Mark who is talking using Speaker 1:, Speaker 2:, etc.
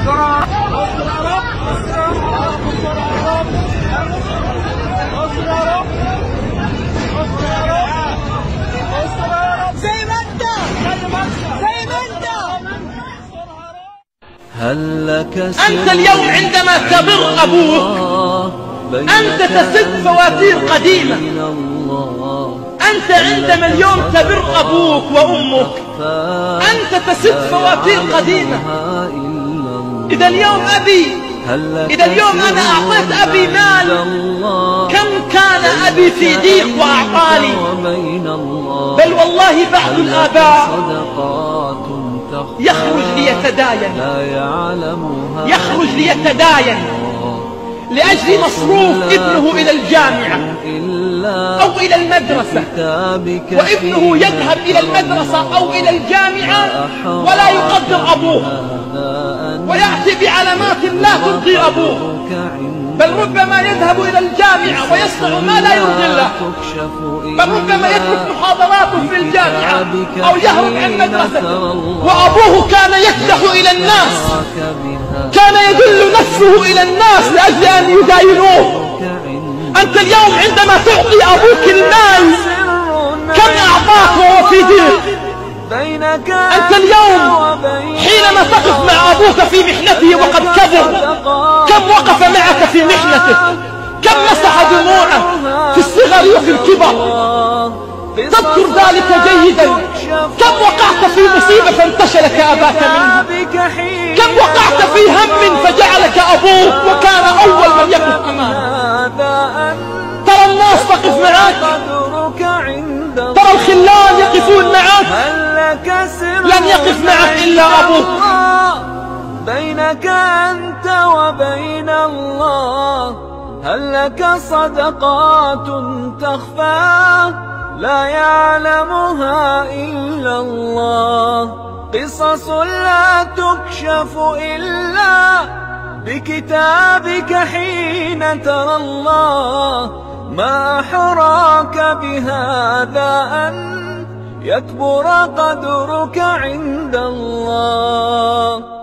Speaker 1: أنت اليوم عندما تبر أبوك أنت تسد فواتير قديمة. أنت عندما اليوم تبر أبوك وأمك أنت تسد فواتير قديمة. إذا اليوم أنا أعطيت أبي مال، كم كان أبي في ضيق وأعطاني. بل والله بعض الآباء يخرج ليتداين لأجل مصروف ابنه إلى الجامعة أو إلى المدرسة، وابنه يذهب إلى المدرسة أو إلى الجامعة ولا يقدر أبوه، ويأتي بعلامات لا ترضي أبوه، بل ربما يذهب إلى الجامعة ويصنع ما لا يرضي الله، بل ربما يترك محاضراته في الجامعة أو يهرب عن مدرسته، وأبوه كان يكدح إلى الناس، كان يدل نفسه إلى الناس لأجل أن يداينوه. أنت اليوم عندما تعطي أبوك المال كم أعطاك وهو في ضيق؟ أنت اليوم حينما تقف مع أبوك في محنته وقد كبر كم وقف معك في محنته؟ كم مسح دموعه في الصغر وفي الكبر؟ تذكر ذلك جيدا. كم وقعت في مصيبة فانتشلك أباك منها؟ كم وقعت في هم فجعلك أبوك وكان أول من يقف أمامك؟ ترى الناس تقف معك، ترى الخلان يقفون معك، لن يقف معك إلا أبوك.
Speaker 2: بينك أنت وبين الله هل لك صدقات تخفى لا يعلمها إلا الله، قصص لا تكشف إلا بكتابك حين ترى الله، ما أحراك بهذا أن يكبر قدرك عند الله.